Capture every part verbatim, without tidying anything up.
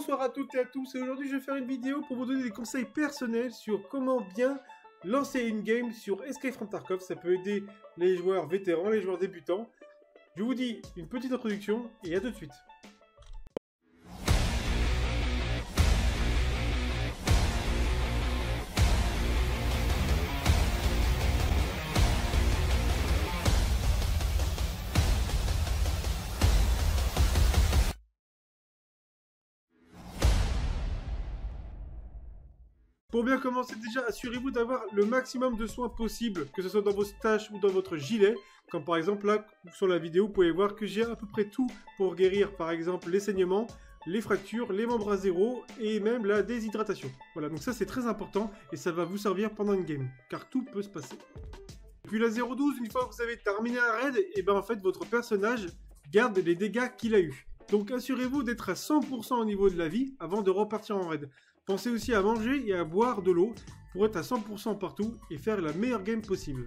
Bonsoir à toutes et à tous, et aujourd'hui je vais faire une vidéo pour vous donner des conseils personnels sur comment bien lancer une game sur Escape from Tarkov. Ça peut aider les joueurs vétérans, les joueurs débutants. Je vous dis une petite introduction et à tout de suite. Pour bien commencer, déjà, assurez-vous d'avoir le maximum de soins possible, que ce soit dans vos staches ou dans votre gilet. Comme par exemple, là, sur la vidéo, vous pouvez voir que j'ai à peu près tout pour guérir, par exemple, les saignements, les fractures, les membres à zéro et même la déshydratation. Voilà, donc ça c'est très important et ça va vous servir pendant une game, car tout peut se passer. Puis la zéro douze, une fois que vous avez terminé un raid, et ben en fait, votre personnage garde les dégâts qu'il a eu. Donc assurez-vous d'être à cent pour cent au niveau de la vie avant de repartir en raid. Pensez aussi à manger et à boire de l'eau pour être à cent pour cent partout et faire la meilleure game possible.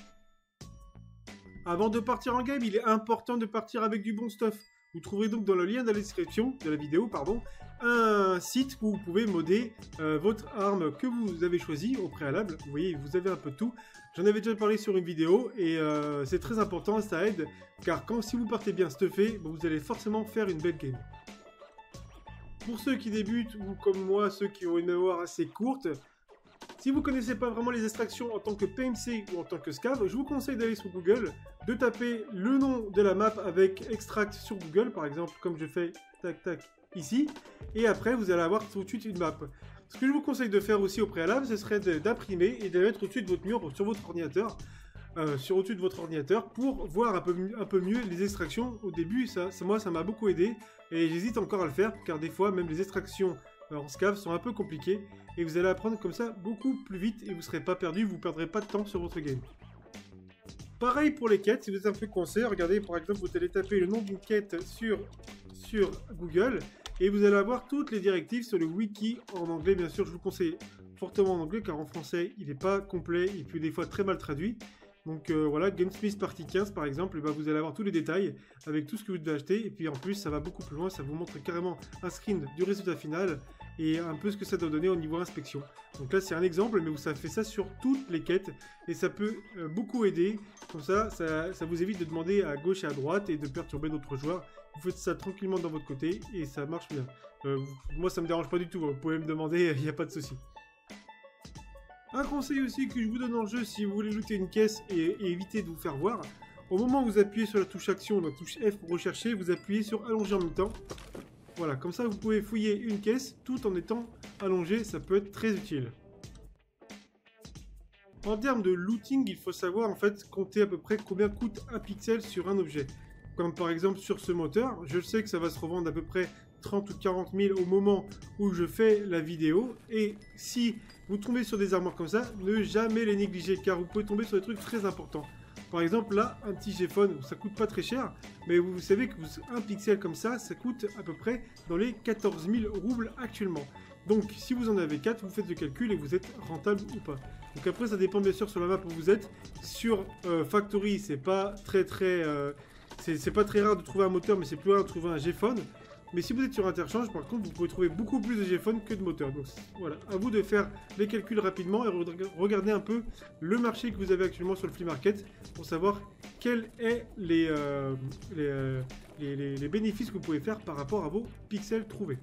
Avant de partir en game, il est important de partir avec du bon stuff. Vous trouverez donc dans le lien de la description de la vidéo pardon, un site où vous pouvez modder euh, votre arme que vous avez choisie au préalable. Vous voyez, vous avez un peu de tout. J'en avais déjà parlé sur une vidéo et euh, c'est très important, ça aide. Car quand si vous partez bien stuffé, bon, vous allez forcément faire une belle game. Pour ceux qui débutent, ou comme moi, ceux qui ont une mémoire assez courte, si vous ne connaissez pas vraiment les extractions en tant que P M C ou en tant que scav, je vous conseille d'aller sur Google, de taper le nom de la map avec extract sur Google, par exemple, comme je fais, tac tac, ici, et après vous allez avoir tout de suite une map. Ce que je vous conseille de faire aussi au préalable, ce serait d'imprimer et de la mettre au-dessus de votre mur sur votre ordinateur, Euh, sur au-dessus de votre ordinateur pour voir un peu, un peu mieux les extractions. Au début, ça, ça moi, ça m'a beaucoup aidé et j'hésite encore à le faire car des fois, même les extractions en scav sont un peu compliquées et vous allez apprendre comme ça beaucoup plus vite et vous ne serez pas perdu, vous ne perdrez pas de temps sur votre game. Pareil pour les quêtes, si vous êtes un peu coincé, regardez par exemple, vous allez taper le nom d'une quête sur, sur Google et vous allez avoir toutes les directives sur le wiki en anglais. Bien sûr, je vous conseille fortement en anglais car en français, il n'est pas complet et puis des fois très mal traduit. Donc euh, voilà, Gamesmith partie quinze par exemple, et bah, vous allez avoir tous les détails avec tout ce que vous devez acheter. Et puis en plus, ça va beaucoup plus loin, ça vous montre carrément un screen du résultat final et un peu ce que ça doit donner au niveau inspection. Donc là, c'est un exemple, mais ça fait ça sur toutes les quêtes et ça peut euh, beaucoup aider. Comme ça, ça, ça vous évite de demander à gauche et à droite et de perturber d'autres joueurs. Vous faites ça tranquillement dans votre côté et ça marche bien. Euh, moi, ça me dérange pas du tout, vous pouvez me demander, il n'y a pas de souci. Un conseil aussi que je vous donne en jeu si vous voulez looter une caisse et, et éviter de vous faire voir, au moment où vous appuyez sur la touche action, la touche F pour rechercher, vous appuyez sur allonger en même temps. Voilà, comme ça vous pouvez fouiller une caisse tout en étant allongé, ça peut être très utile. En termes de looting, il faut savoir en fait compter à peu près combien coûte un pixel sur un objet. Comme par exemple sur ce moteur, je sais que ça va se revendre à peu près trente ou quarante mille au moment où je fais la vidéo. Et si vous tombez sur des armoires comme ça, ne jamais les négliger car vous pouvez tomber sur des trucs très importants. Par exemple là, un petit G-Phone, ça coûte pas très cher, mais vous savez que un pixel comme ça, ça coûte à peu près dans les quatorze mille roubles actuellement. Donc si vous en avez quatre, vous faites le calcul et vous êtes rentable ou pas. Donc après ça dépend bien sûr sur la map où vous êtes. Sur euh, Factory, c'est pas très très... Euh, c'est pas très rare de trouver un moteur, mais c'est plus rare de trouver un G-Phone. Mais si vous êtes sur Interchange, par contre, vous pouvez trouver beaucoup plus de G-Phone que de moteurs. Donc voilà, à vous de faire les calculs rapidement et regarder un peu le marché que vous avez actuellement sur le flea market pour savoir quels sont les, euh, les, euh, les, les, les bénéfices que vous pouvez faire par rapport à vos pixels trouvés.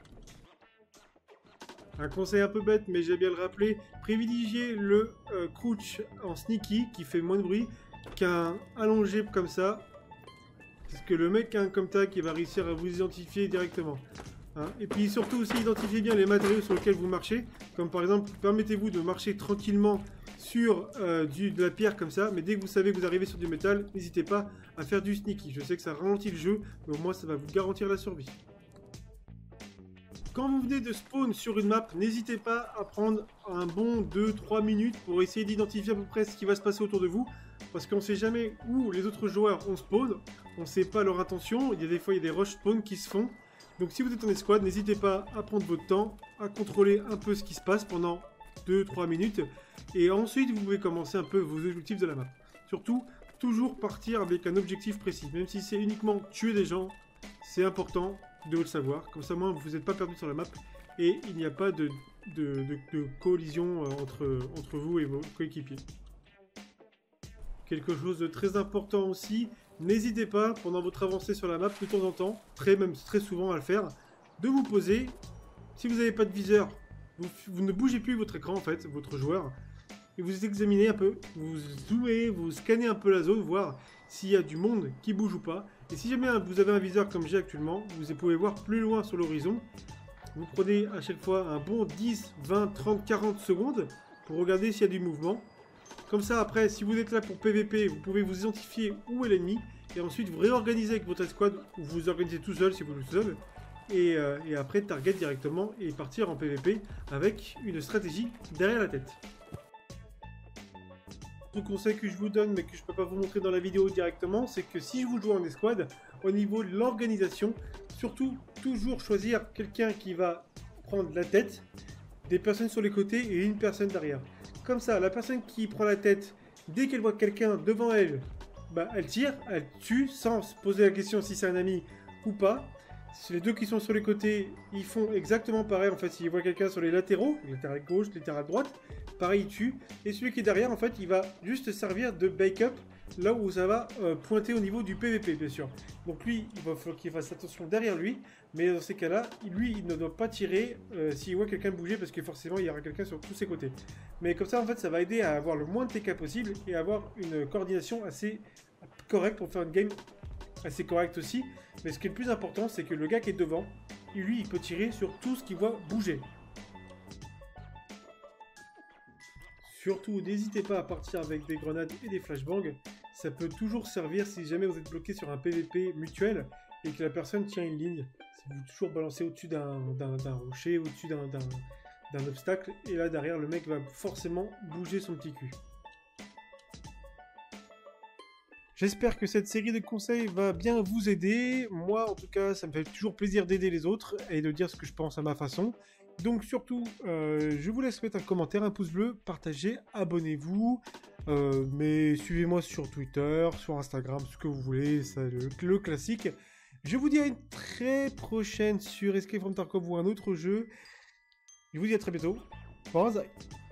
Un conseil un peu bête, mais j'ai bien le rappeler, privilégiez le euh, crouch en sneaky qui fait moins de bruit qu'un allongé comme ça. Parce que le mec hein, comme ça qui va réussir à vous identifier directement. Hein. Et puis surtout aussi identifiez bien les matériaux sur lesquels vous marchez. Comme par exemple, permettez-vous de marcher tranquillement sur euh, du, de la pierre comme ça. Mais dès que vous savez que vous arrivez sur du métal, n'hésitez pas à faire du sneaky. Je sais que ça ralentit le jeu, mais au moins ça va vous garantir la survie. Quand vous venez de spawn sur une map, n'hésitez pas à prendre un bon deux trois minutes pour essayer d'identifier à peu près ce qui va se passer autour de vous. Parce qu'on ne sait jamais où les autres joueurs ont spawn, on ne sait pas leur intention, il y a des fois il y a des rush spawn qui se font. Donc si vous êtes en escouade, n'hésitez pas à prendre votre temps, à contrôler un peu ce qui se passe pendant deux trois minutes. Et ensuite vous pouvez commencer un peu vos objectifs de la map. Surtout, toujours partir avec un objectif précis. Même si c'est uniquement tuer des gens, c'est important de le savoir. Comme ça, moi, vous n'êtes pas perdu sur la map et il n'y a pas de, de, de, de collision entre, entre vous et vos coéquipiers. Quelque chose de très important aussi, n'hésitez pas, pendant votre avancée sur la map, de temps en temps, très, même très souvent à le faire, de vous poser. Si vous n'avez pas de viseur, vous, vous ne bougez plus votre écran, en fait, votre joueur, et vous examinez un peu, vous zoomez, vous scannez un peu la zone, voir s'il y a du monde qui bouge ou pas. Et si jamais vous avez un viseur comme j'ai actuellement, vous pouvez voir plus loin sur l'horizon. Vous prenez à chaque fois un bon dix, vingt, trente, quarante secondes pour regarder s'il y a du mouvement. Comme ça, après, si vous êtes là pour P V P, vous pouvez vous identifier où est l'ennemi. Et ensuite, vous réorganisez avec votre escouade, ou vous vous organisez tout seul si vous le tout seul. Et, euh, et après, target directement et partir en P V P avec une stratégie derrière la tête. Le conseil que je vous donne, mais que je ne peux pas vous montrer dans la vidéo directement, c'est que si vous jouez en escouade, au niveau de l'organisation, surtout toujours choisir quelqu'un qui va prendre la tête, des personnes sur les côtés et une personne derrière. Comme ça, la personne qui prend la tête, dès qu'elle voit quelqu'un devant elle, bah, elle tire, elle tue, sans se poser la question si c'est un ami ou pas. Les deux qui sont sur les côtés, ils font exactement pareil. En fait, s'ils voient quelqu'un sur les latéraux, latéral gauche, latéral droite, pareil, il tue. Et celui qui est derrière, en fait, il va juste servir de backup là où ça va euh, pointer au niveau du P V P, bien sûr. Donc lui, il va falloir qu'il fasse attention derrière lui. Mais dans ces cas-là, lui, il ne doit pas tirer euh, s'il voit quelqu'un bouger parce que forcément, il y aura quelqu'un sur tous ses côtés. Mais comme ça, en fait, ça va aider à avoir le moins de T K possible et à avoir une coordination assez correcte pour faire une game assez correcte aussi. Mais ce qui est le plus important, c'est que le gars qui est devant, lui, il peut tirer sur tout ce qu'il voit bouger. Surtout, n'hésitez pas à partir avec des grenades et des flashbangs. Ça peut toujours servir si jamais vous êtes bloqué sur un P V P mutuel et que la personne tient une ligne. Si vous toujours balancez au-dessus d'un rocher, au-dessus d'un obstacle, et là derrière, le mec va forcément bouger son petit cul. J'espère que cette série de conseils va bien vous aider. Moi, en tout cas, ça me fait toujours plaisir d'aider les autres et de dire ce que je pense à ma façon. Donc surtout, euh, je vous laisse mettre un commentaire, un pouce bleu, partagez, abonnez-vous. Euh, mais suivez-moi sur Twitter, sur Instagram, ce que vous voulez, c'est le, le classique. Je vous dis à une très prochaine sur Escape from Tarkov ou un autre jeu. Je vous dis à très bientôt. Banzai.